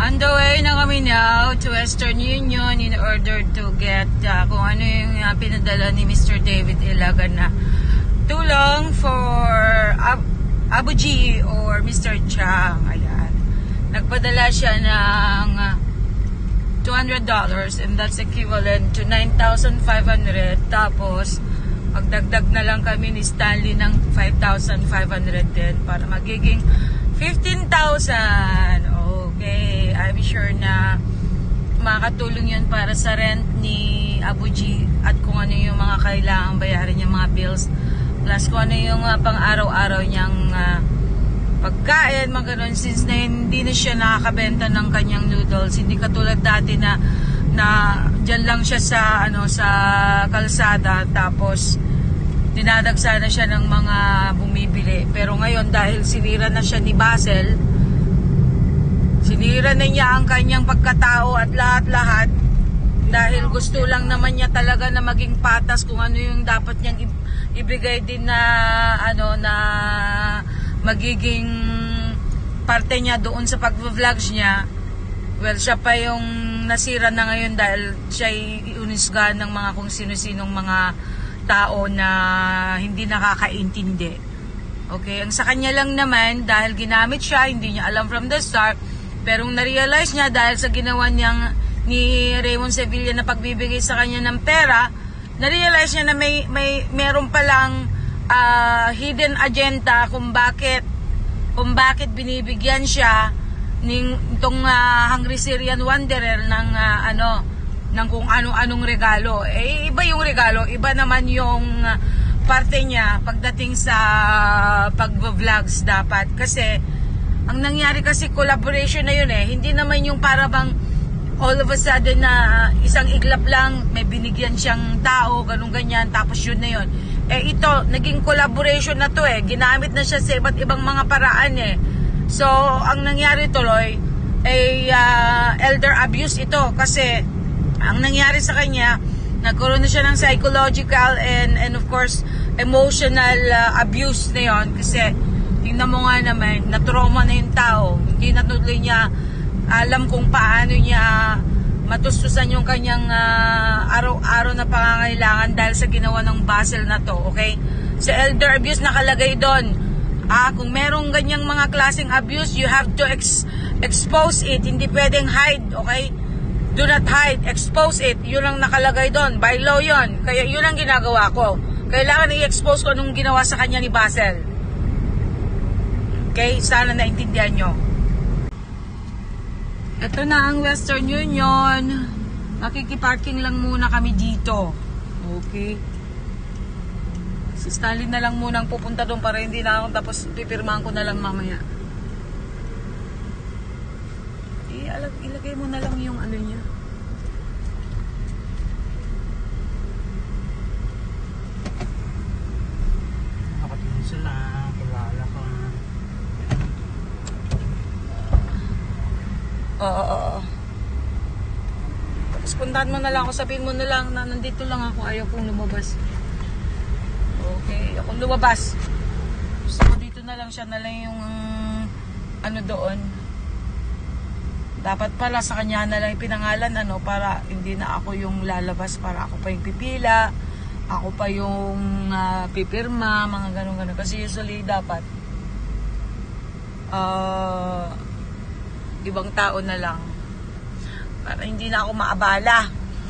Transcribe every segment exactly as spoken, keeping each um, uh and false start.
On the way na kami now to Western Union in order to get uh, kung ano yung uh, pinadala ni Mister David Ilagan na tulong for Ab Abeoji'S or Mister Chang. Ayan. Nagpadala siya ng uh, two hundred dollars and that's equivalent to nine thousand five hundred. Tapos, magdagdag na lang kami ni Stanley ng five thousand five hundred din para magiging fifteen thousand. Okay, I'm sure na makakatulong yun para sa rent ni Abeoji'S at kung ano yung mga kailangang bayarin yung mga bills. Plus kung ano yung uh, pang-araw-araw niyang uh, pagkain, mga ganun. Since na hindi na siya nakakabenta ng kanyang noodles, hindi katulad dati na na dyan lang siya sa, ano, sa kalsada tapos dinadagsa na siya ng mga bumibili. Pero ngayon dahil sinira na siya ni Basel, sinira na niya ang kanyang pagkatao at lahat-lahat dahil gusto lang naman niya talaga na maging patas kung ano yung dapat niyang ibigay din na ano na magiging parte niya doon sa pag-vlogs niya. Well, siya pa yung nasira na ngayon dahil siya iunisgan ng mga kung sino-sinong mga tao na hindi nakakaintindi. Okay, ang sa kanya lang naman dahil ginamit siya, hindi niya alam from the start. Pero na-realize niya dahil sa ginawa niyang ni Raymond Sevilla na pagbibigay sa kanya ng pera, na-realize niya na may, may meron palang uh, hidden agenda kung bakit kung bakit binibigyan siya ng itong uh, Hungry Syrian Wanderer ng uh, ano ng kung ano-anong regalo. Eh, iba yung regalo, iba naman yung uh, parte niya pagdating sa pag-vlogs dapat. Kasi ang nangyari kasi collaboration na yun eh. Hindi naman yung para bang all of a sudden na isang iglap lang, may binigyan siyang tao, ganun ganyan, tapos yun na yun. Eh ito, naging collaboration na to eh. Ginamit na siya sa iba't ibang mga paraan eh. So, ang nangyari tuloy, ay uh, elder abuse ito. Kasi, ang nangyari sa kanya, nagkaroon na siya ng psychological and, and of course, emotional uh, abuse na yun. Kasi, tingnan mo nga naman, na-trauma na yung tao. Hindi na tuloy niya alam kung paano niya matustusan yung kanyang uh, araw-araw na pangangailangan dahil sa ginawa ng Basel na to, okay? Sa elder abuse nakalagay doon. Ah, kung merong ganyang mga klaseng abuse, you have to ex expose it. Hindi pwedeng hide, okay? Do not hide, expose it. Yun ang nakalagay doon. By law yun. Kaya yun ang ginagawa ko. Kailangan i-expose ko anong ginawa sa kanya ni Basel. Okay, sana naintindihan nyo. Ito na ang Western Union. Makikiparking lang muna kami dito. Okay. Si Stanley na lang muna ang pupunta doon para hindi na ako, tapos pipirmahan ko na lang mamaya. I ilagay mo na lang yung ano niya. Nakatingin sila. Kilala ko. Oo, oo, oo. Tapos puntahan mo na lang ako, sabihin mo na lang na nandito lang ako, ayaw kong lumabas. Okay, ayaw kong lumabas. So dito na lang siya na lang yung ano doon. Dapat pala sa kanya na lang pinangalan ano, para hindi na ako yung lalabas, para ako pa yung pipila, ako pa yung uh, pipirma, mga ganun-ganun. Kasi usually dapat uh, ibang tao na lang para hindi na ako maabala.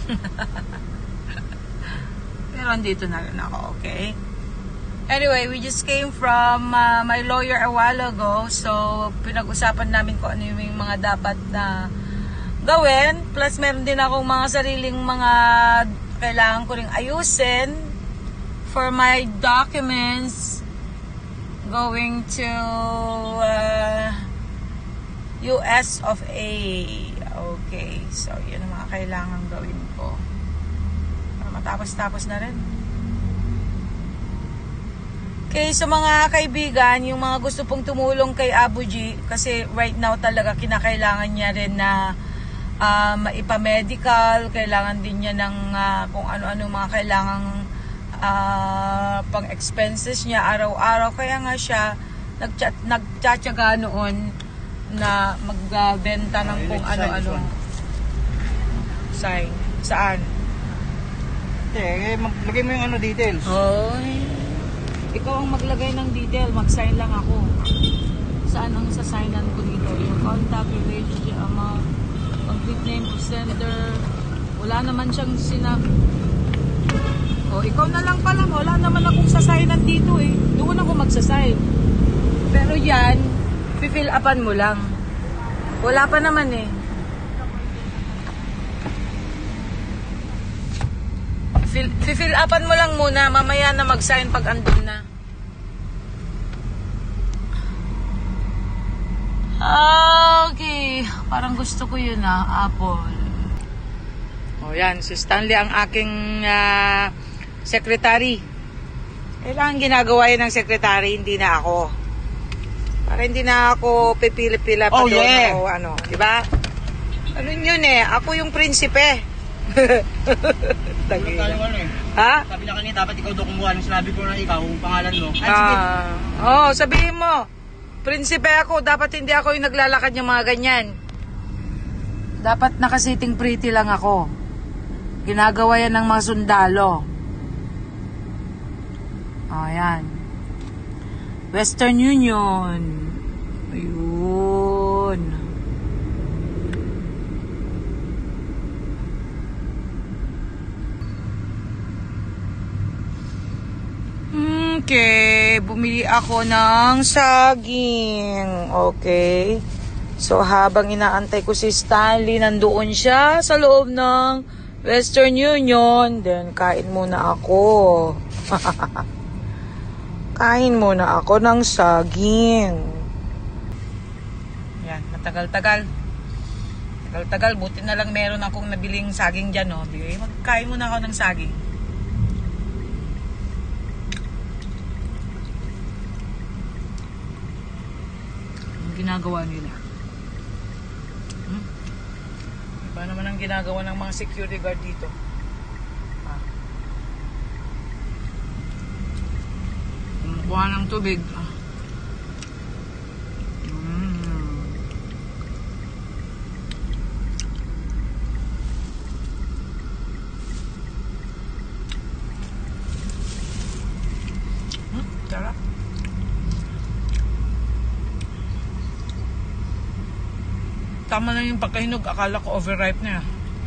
Pero andito na rin ako, okay? Anyway, we just came from uh, my lawyer a while ago. So, pinag-usapan namin kung ano yung mga dapat na gawin. Plus, meron din akong mga sariling mga kailangan ko ring ayusin for my documents going to uh, U S of A. Okay. So, yun ang mga kailangan gawin ko. Para matapos-tapos na rin. Okay, so mga kaibigan, yung mga gusto pong tumulong kay Abeoji'S, kasi right now talaga kinakailangan niya rin na uh, maipamedical, kailangan din niya ng uh, kung ano-ano mga kailangang uh, pang-expenses niya araw-araw. Kaya nga siya nagtsatsaga noon na magbenta ng kung ano-ano. Sign. Saan? Eh, maglagay mo yung ano details. Oy. Ikaw ang maglagay ng detail, mag-sign lang ako. Saan ang sasignan ko dito? Yung contact, relationship, amount, complete name of sender. Wala naman siyang sinap. O, ikaw na lang pala. Wala naman akong sasignan dito eh. Doon ako magsasign. Pero yan, fill upan mo lang. Wala pa naman eh. Fill upan mo lang muna. Mamaya na mag-sign pag andun na. Okay. Parang gusto ko yun ah. Apple. O yan. Si Stanley ang aking uh, secretary. Kailangan ginagawa yun ng secretary. Hindi na ako. Para hindi na ako pipili-pila pa oh, doon. Yeah. O ano. Diba? Ano yun eh. Ako yung prinsipe. Tayo ano eh. Ha? Sabi na kanina, dapat ikaw daw kumuha ng sinabi ko na ikaw, ang pangalan mo. Ay, Ah, sige. oh, sabihin mo. Prinsipe ako, dapat hindi ako yung naglalakad yung mga ganyan. Dapat nakasiting pretty lang ako. Ginagawa yan ng mga sundalo. Oh, yan. Western Union. Ayun. Okay, bumili ako ng saging. Okay. So, habang inaantay ko si Stanley, nandoon siya sa loob ng Western Union. Then, kain muna ako. Kain muna ako ng saging. Yan, matagal-tagal. Tagal-tagal, buti na lang meron akong nabiling saging dyan, no? Magkain muna ako ng saging. Ginagawa nila. Hmm? Iba naman ang ginagawa ng mga security guard dito. Ah. Kumukuha ng tubig. Ah. Mm. Hmm, sarap. Tama lang yung pagkahinog. Akala ko overripe na.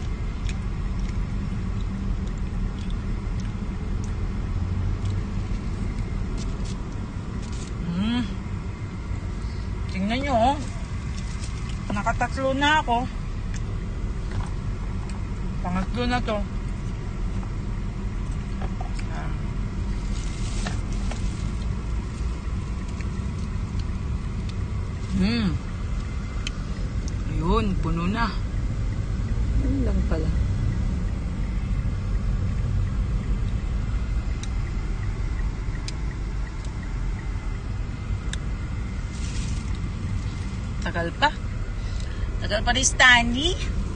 Hmm. Tingnan nyo, oh. Nakatatlo na ako. Pangatlo na to. Hmm. Ayun, puno na. Ayun lang pala. Tagal pa. Tagal pa ni Stanley.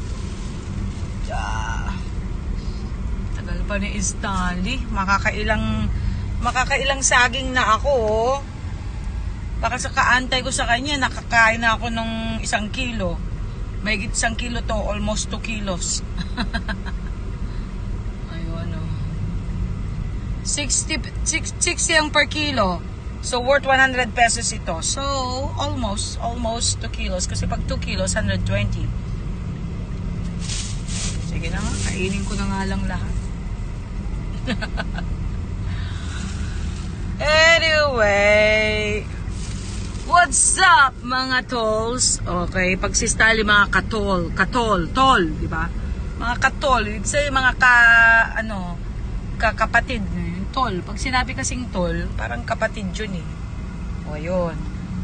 Yeah. Tagal pa ni Stanley. Makakailang makakailang saging na ako, oh. Baka sa kaantay ko sa kanya, nakakain na ako ng isang kilo. May isang kilo to, almost two kilos. Ayun, oh. sixty, sixty ang per kilo. So, worth one hundred pesos ito. So, almost, almost two kilos. Kasi pag two kilos, one hundred twenty. Sige na nga, kainin ko na nga lang lahat. Anyway, what's up mga tolls? Okay, pag si Stanley mga katol, katol, tol, di ba? Mga katol, ibig sabihin mga ka, ano, kakapatid, eh, tol. Pag sinabi kasing tol, parang kapatid yun eh. O, yun.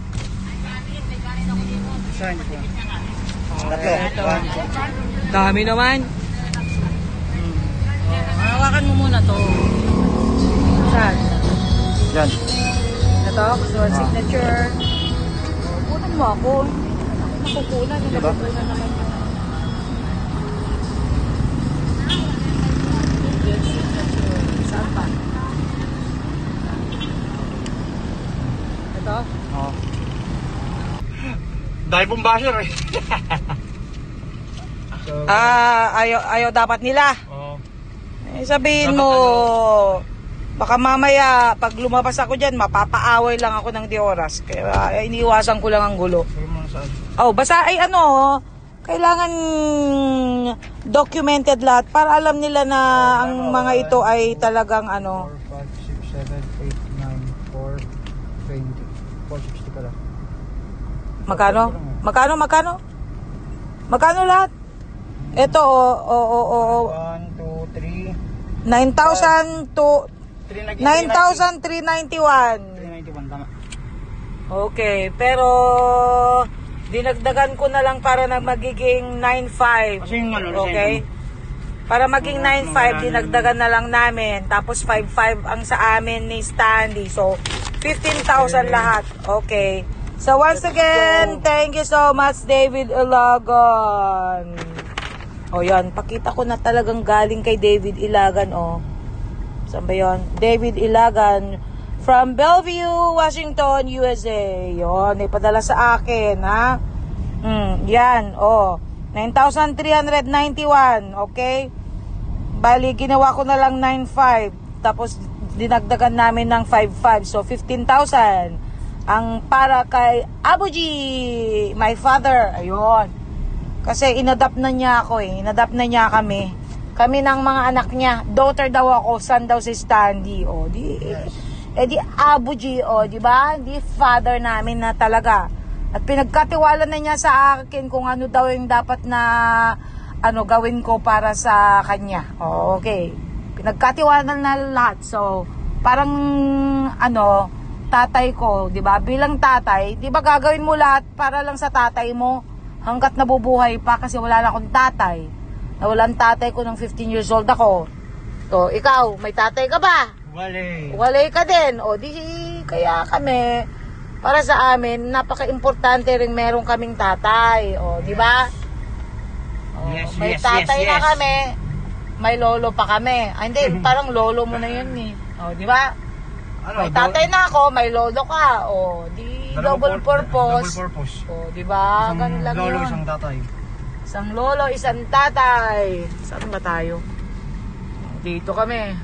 Saan ko? Okay, ito. Dami naman. Hmm. O, hawakan mo muna to. Saan? Yan. Ito, gusto mo signature. Kunan mo ako. Nakukunan. Diba? Nakukunan naman yun. Saan pa? Ito? Oo. Dahil pong basher eh. So, Ah, ayaw, ayaw dapat nila. oh, Eh, sabihin Dapat mo, ano? baka mamaya, pag lumabas ako dyan, mapapaaway lang ako ng di oras. Kaya eh, iniiwasan ko lang ang gulo. sabi mo na saan. Oh, basta ay ano, kailangan documented lahat para alam nila na ang mga ito ay talagang ano. four, five, six, seven, eight, nine, four, twenty. four sixty pala. Magkano? Magkano, magkano? Magkano lahat? Ito, oh, oh, oh, oh, one, two, three. nine thousand to nine thousand three ninety-one. three ninety-one, tama. Okay, pero dinagdagan ko na lang para na magiging nine five. Kasi yung ano, Okay? Para maging nine five, dinagdagan na lang namin. Tapos five five ang sa amin ni Stanley. So, fifteen thousand lahat. Okay. So, once again, thank you so much, David Ilagan. O, yan. Pakita ko na talagang galing kay David Ilagan, o. Saan ba yun? David Ilagan from Bellevue, Washington, U S A. Yun, ipadala sa akin, ha? Hmm, yan, o. nine thousand three hundred ninety-one, okay? Bali, ginawa ko na lang nine five. Tapos, dinagdagan namin ng five five. So, fifteen thousand. Ang para kay Abeoji'S, my father. Ayun. Kasi inadapt na niya ako eh. Inadapt na niya kami. Kami ng mga anak niya. Daughter daw ako, son daw si Stanley. O, di, Yes. eh di Abeoji'S, o, di ba? Di father namin na talaga. At pinagkatiwala na niya sa akin kung ano daw yung dapat na ano gawin ko para sa kanya. O, okay. Pinagkatiwala na lahat. So, parang ano, tatay ko, di ba? Bilang tatay, di ba gagawin mo lahat para lang sa tatay mo hanggat nabubuhay pa kasi wala na akong tatay. Nawalan tatay ko ng fifteen years old ako. So, ikaw, may tatay ka ba? Wale. Walay ka din. O, di kaya kami, para sa amin, napaka-importante rin meron kaming tatay. O, di ba? O, Yes, may yes, tatay yes, na yes. kami, may lolo pa kami. Ay, hindi, parang lolo mo na yun eh. O, di ba? Ano, May tatay na ako, may lolo ka. O, di double purpose. Double purpose. O, di ba? Isang Ganun lang lolo, yun. isang tatay. Isang lolo, isang tatay. Saan ba tayo? Dito kami.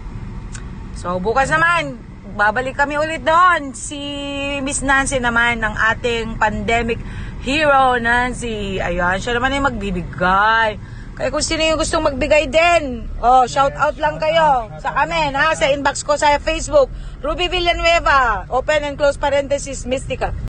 So, bukas naman, babalik kami ulit doon. Si Miss Nancy naman, ng ating pandemic hero, Nancy. Ayan, siya naman ay magbibigay. Kaya kung sino yung gustong magbigay din, oh, shout out lang kayo sa amin, ha? Sa inbox ko sa Facebook. Ruby Villanueva, open and close parenthesis, Mystica.